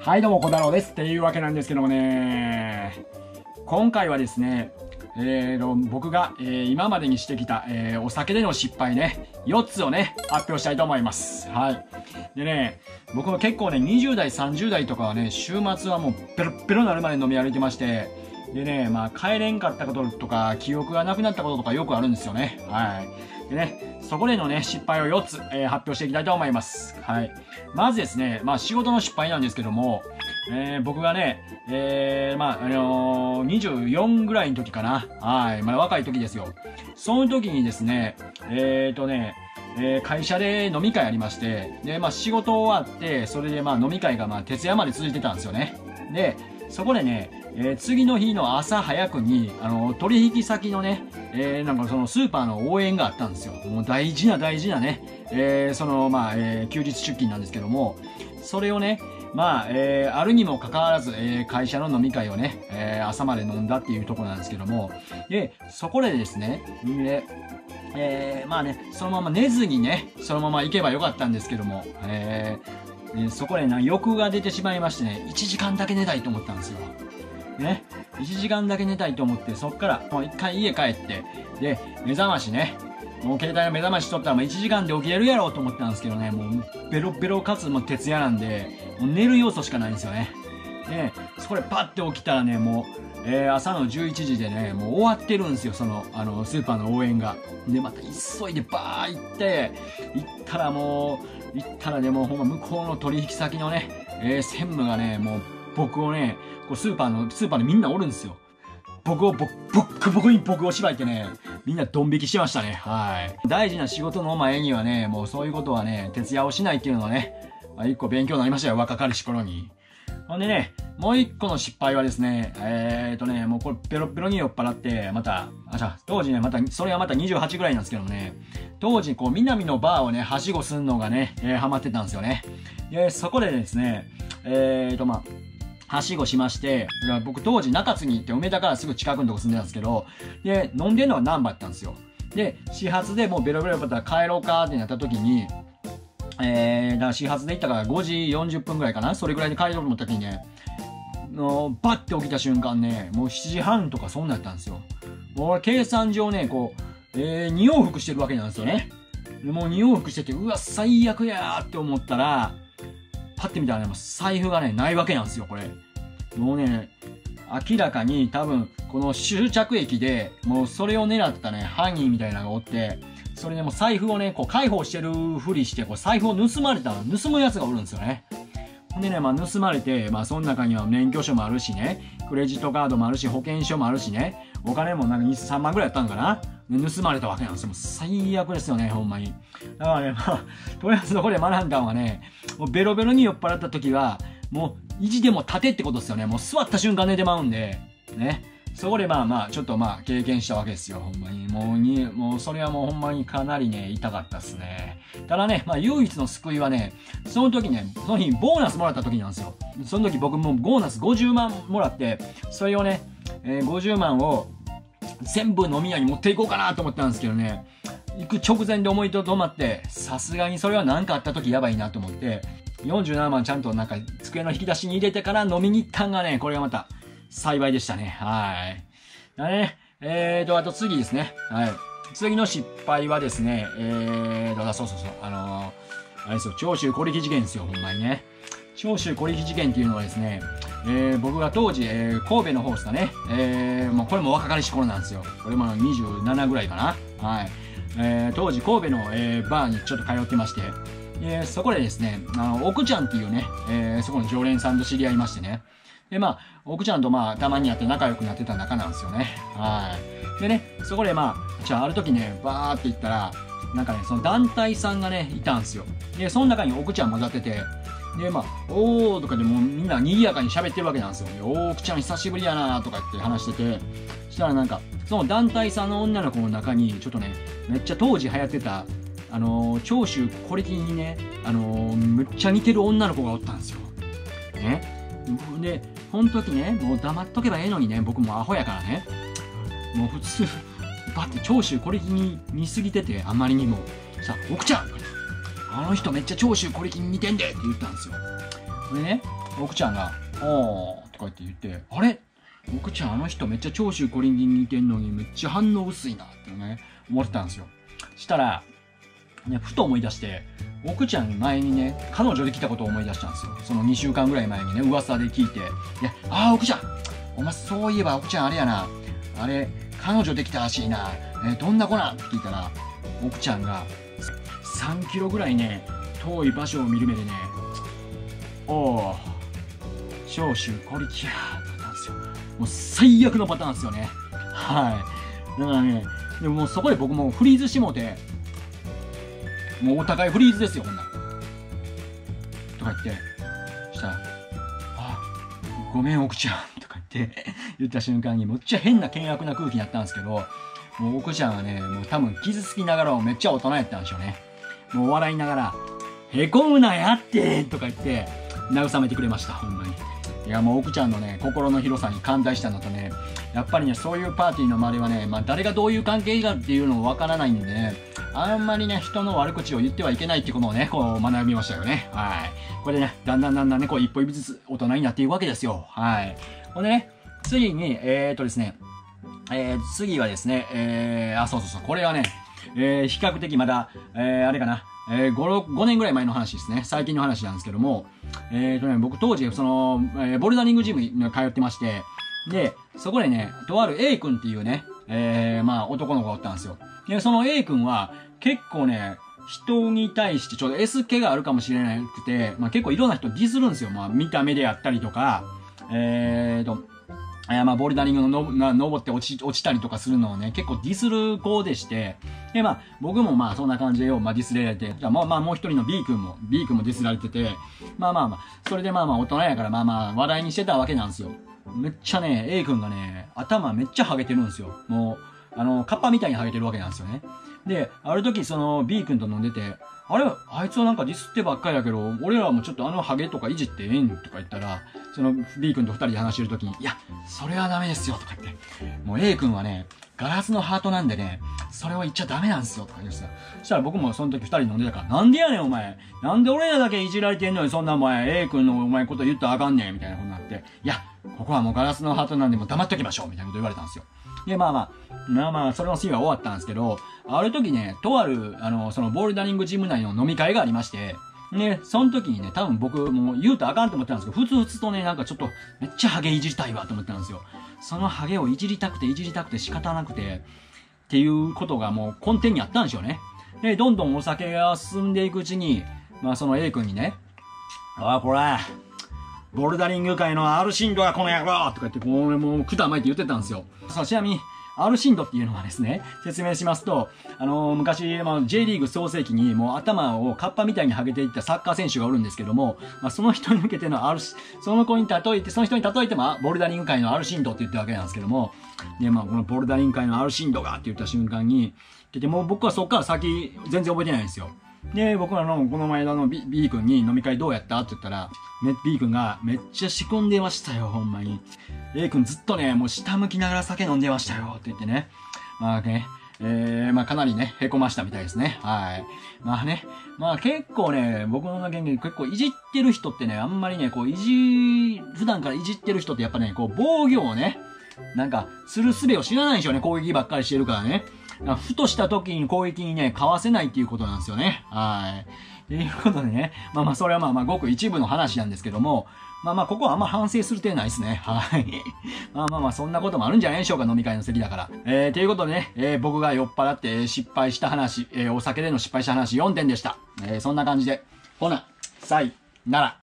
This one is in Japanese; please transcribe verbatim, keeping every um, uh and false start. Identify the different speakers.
Speaker 1: はい、どうも、小太郎です。っていうわけなんですけどもね、今回はですね、えーと、僕が、えー、今までにしてきた、えー、お酒での失敗ね、よっつをね、発表したいと思います。はい。でね、僕も結構ね、にじゅう代、さんじゅう代とかはね、週末はもうペロッペロになるまで飲み歩いてまして、でね、まあ、帰れんかったこととか、記憶がなくなったこととかよくあるんですよね。はい。でね、そこでのね、失敗をよっつ、えー、発表していきたいと思います。はい。まずですね、まあ、仕事の失敗なんですけども、えー、僕がね、えー、まあ、あのー、にじゅうよんぐらいの時かな。はい。まだ若い時ですよ。その時にですね、えーとね、えー、会社で飲み会ありまして、で、まあ、仕事終わって、それでまあ、飲み会がまあ、徹夜まで続いてたんですよね。で、そこでね、えー、次の日の朝早くに、あの、取引先のね、えー、なんかそのスーパーの応援があったんですよ。もう大事な大事なね、えー、その、まあ、えー、休日出勤なんですけども、それをね、まあ、えー、あるにもかかわらず、えー、会社の飲み会をね、えー、朝まで飲んだっていうところなんですけども、で、そこでですね、で、えー、まあね、そのまま寝ずにね、そのまま行けばよかったんですけども、えー、でそこでな、欲が出てしまいましてね、いちじかんだけ寝たいと思ったんですよ。ね。いちじかんだけ寝たいと思って、そっから、もう一回家帰って、で、目覚ましね。もう携帯の目覚まし取ったらもういちじかんで起きれるやろうと思ったんですけどね、もうベロベロかつもう徹夜なんで、もう寝る要素しかないんですよね。で、そこでパッて起きたらね、もう、えー、朝のじゅういちじでね、もう終わってるんですよ、その、あの、スーパーの応援が。で、また急いでバー行って、行ったらもう、行ったらね、もうほんま向こうの取引先のね、えー、専務がね、もう僕をね、こうスーパーの、スーパーでみんなおるんですよ。僕をボッ、ボックボクに僕を縛いてね、みんなドン引きしてましたね。はい。大事な仕事の前にはね、もうそういうことはね、徹夜をしないっていうのはね、まあ、一個勉強になりましたよ、若かりし頃に。ほんでね、もう一個の失敗はですね、えーとね、もうこれペロペロに酔っ払って、また、あ、じゃ当時ね、また、それはまたにじゅうはちぐらいなんですけどもね、当時こう、南のバーをね、はしごすんのがね、えー、ハマってたんですよね。で、そこでですね、えーとまあ、はしごしまして、僕当時中津に行って梅田からすぐ近くのとこ住んでたんですけど、で、飲んでんのは難波だったんですよ。で、始発でもうベロベロだったら帰ろうかってなった時に、えー、だから始発で行ったからごじよんじゅっぷんぐらいかな、それぐらいで帰ろうと思った時にね、のバッて起きた瞬間ね、もうしちじはんとかそんなんやったんですよ。もう計算上ね、こう、えー、に往復してるわけなんですよね。でもうに往復してて、うわ、最悪やーって思ったら、パッて見たらね、もう財布がね、ないわけなんですよ、これ。もうね、明らかに多分、この終着駅で、もうそれを狙ったね、犯人みたいなのがおって、それでもう財布をね、こう解放してるふりして、こう財布を盗まれた、盗むやつがおるんですよね。でね、まあ盗まれて、まあその中には免許証もあるしね、クレジットカードもあるし、保険証もあるしね、お金もなんかに、さんまんぐらいやったんかな。盗まれたわけなんですよ。もう最悪ですよね、ほんまに。だからね、まあ、とりあえずここで学んだのはね、もうベロベロに酔っ払った時は、もう意地でも立てってことですよね。もう座った瞬間寝てまうんで、ね。そこでまあまあ、ちょっとまあ、経験したわけですよ、ほんまに。もうに、もうそれはもうほんまにかなりね、痛かったっすね。ただね、まあ唯一の救いはね、その時ね、その日ボーナスもらった時なんですよ。その時僕もうボーナスごじゅうまんもらって、それをね、えー、ごじゅうまんを全部飲み屋に持っていこうかなと思ったんですけどね、行く直前で思いとどまって、さすがにそれは何かあった時やばいなと思って、よんじゅうななまんちゃんとなんか机の引き出しに入れてから飲みに行ったんがね、これがまた幸いでしたね。はい。だね、えーと、あと次ですね。はい。次の失敗はですね、えーと、そうそうそう、あのー、あれですよ、長州小力事件ですよ、ほんまにね。長州小力事件っていうのはですね、えー、僕が当時、えー、神戸の方ですかね。えー、もうこれも若かりし頃なんですよ。これもにじゅうななぐらいかな。はい。えー、当時神戸の、えー、バーにちょっと通ってまして、えー、そこでですね、あの、奥ちゃんっていうね、えー、そこの常連さんと知り合いましてね。で、まあ、奥ちゃんとまあ、たまに会って仲良くなってた仲なんですよね。はい。でね、そこでまあ、じゃあある時ね、バーって行ったら、なんかね、その団体さんがね、いたんですよ。で、その中に奥ちゃん混ざってて、で、まあ、おーとかでもうみんな賑やかに喋ってるわけなんですよ。おー、奥ちゃん久しぶりやなーとかって話してて、そしたらなんか、その団体さんの女の子の中に、ちょっとね、めっちゃ当時流行ってた、あのー、長州小力にね、あのー、めっちゃ似てる女の子がおったんですよ。ね。で、この時ね、もう黙っとけばええのにね、僕もアホやからね、もう普通、バって長州小力に似すぎてて、あまりにも、さ、奥ちゃんあの人めっちゃ長州小力に似てんでって言ったんですよ。でね、 奥ちゃんが、おーとか言って言って、あれ奥ちゃんあの人めっちゃ長州小林に似てんのにめっちゃ反応薄いなってね、思ってたんですよ。したら、ね、ふと思い出して、奥ちゃん前にね、彼女できたことを思い出したんですよ。そのにしゅうかんぐらい前にね、噂で聞いて、で、ああ、奥ちゃんお前そういえば奥ちゃんあれやな、あれ、彼女できたらしいな、えー、どんな子なんって聞いたら、奥ちゃんがさんキロぐらいね、遠い場所を見る目でね、おお、長州小力やーって言ったんですよ。もう最悪のパターンですよね。はい。だからね、でももうそこで僕もフリーズしてもうて、もうお互いフリーズですよ、こんなん。とか言って、したら、あ、ごめん奥ちゃんとか言って、言った瞬間に、むっちゃ変な険悪な空気になったんですけど、もう奥ちゃんはね、もう多分傷つきながらもめっちゃ大人やったんでしょうね。もう笑いながら、へこむなやってとか言って、慰めてくれました、ほんまに。いやもう奥ちゃんのね、心の広さに感動したのとね、やっぱりね、そういうパーティーの周りはね、まあ誰がどういう関係がっていうのもわからないんでね、あんまりね、人の悪口を言ってはいけないってことをね、こう学びましたよね。はい。これでね、だんだんだんだんね、こう一歩一歩ずつ大人になっていくわけですよ。はい。ほんでね、次に、えーっとですね、えー、次はですね、えー、あ、そうそうそう、これはね、えー、比較的まだ、えー、あれかな、えー、ご、ごねんぐらい前の話ですね。最近の話なんですけども、えーとね、僕当時、その、えー、ボルダリングジムに通ってまして、で、そこでね、とある A 君っていうね、えー、まあ男の子がおったんですよ。で、その A 君は、結構ね、人に対してちょっと S 気があるかもしれなくて、まあ結構いろんな人ディスるんですよ。まあ見た目であったりとか、えーと、えー、まあ、ボルダリングののな登って落ち、落ちたりとかするのをね、結構ディスる子でして、で、まあ、僕もまあ、そんな感じで、まあ、ディスられて、じゃあ、まあまあ、もう一人の B 君も、B 君もディスられてて、まあまあまあ、それでまあまあ、大人やから、まあまあ、話題にしてたわけなんですよ。めっちゃね、A 君がね、頭めっちゃハゲてるんですよ。もう、あの、カッパみたいにハゲてるわけなんですよね。で、ある時、その B 君と飲んでて、あれあいつはなんかディスってばっかりだけど、俺らもちょっとあのハゲとかいじってええんとか言ったら、その B 君と二人で話してる時に、いや、それはダメですよとか言って、もう A 君はね、ガラスのハートなんでね、それを言っちゃダメなんですよとか言ってさ、そしたら僕もその時二人飲んでたから、なんでやねんお前、なんで俺らだけいじられてんのにそんなお前 A 君のお前こと言ったらあかんねんみたいなことになって、いや、ここはもうガラスのハートなんでもう黙っときましょうみたいなこと言われたんですよ。で、まあまあ、まあまあ、それのシーンは終わったんですけど、ある時ね、とある、あの、そのボルダリングジム内の飲み会がありまして、ね、その時にね、多分僕もう言うとあかんと思ってたんですけど、ふつふつとね、なんかちょっと、めっちゃハゲいじりたいわと思ってたんですよ。そのハゲをいじりたくていじりたくて仕方なくて、っていうことがもう根底にあったんでしょうね。で、どんどんお酒が進んでいくうちに、まあその A 君にね、ああ、これ、ボルダリング界のアルシンドやこの野郎とか言って、こう、もう、くたまいて言ってたんですよ。そう、ちなみに、アルシンドっていうのはですね、説明しますと、あのー、昔、まあ、J リーグ創世期にもう頭をカッパみたいにハゲていったサッカー選手がおるんですけども、まあ、その人に向けてのアルシ、その子に例えて、その人に例えても、ボルダリング界のアルシンドって言ったわけなんですけども、で、まあ、このボルダリング界のアルシンドがって言った瞬間に、で、もう僕はそっから先、全然覚えてないんですよ。で、僕らの、この前の B, B 君に飲み会どうやったって言ったら、B 君がめっちゃ仕込んでましたよ、ほんまに。A 君ずっとね、もう下向きながら酒飲んでましたよ、って言ってね。まあね、えー、まあかなりね、へこましたみたいですね。はい。まあね、まあ結構ね、僕の経験結構いじってる人ってね、あんまりね、こういじ、普段からいじってる人ってやっぱね、こう防御をね、なんか、する術を知らないでしょうね、攻撃ばっかりしてるからね。ふとした時に攻撃にね、かわせないっていうことなんですよね。はい。ということでね、まあまあ、それはまあまあ、ごく一部の話なんですけども、まあまあ、ここはあんま反省する点ないですね。はい。まあまあまあ、そんなこともあるんじゃないでしょうか、飲み会の席だから。えー、ということでね、えー、僕が酔っ払って失敗した話、えー、お酒での失敗した話よんてんでした。えー、そんな感じで、ほな、さいなら。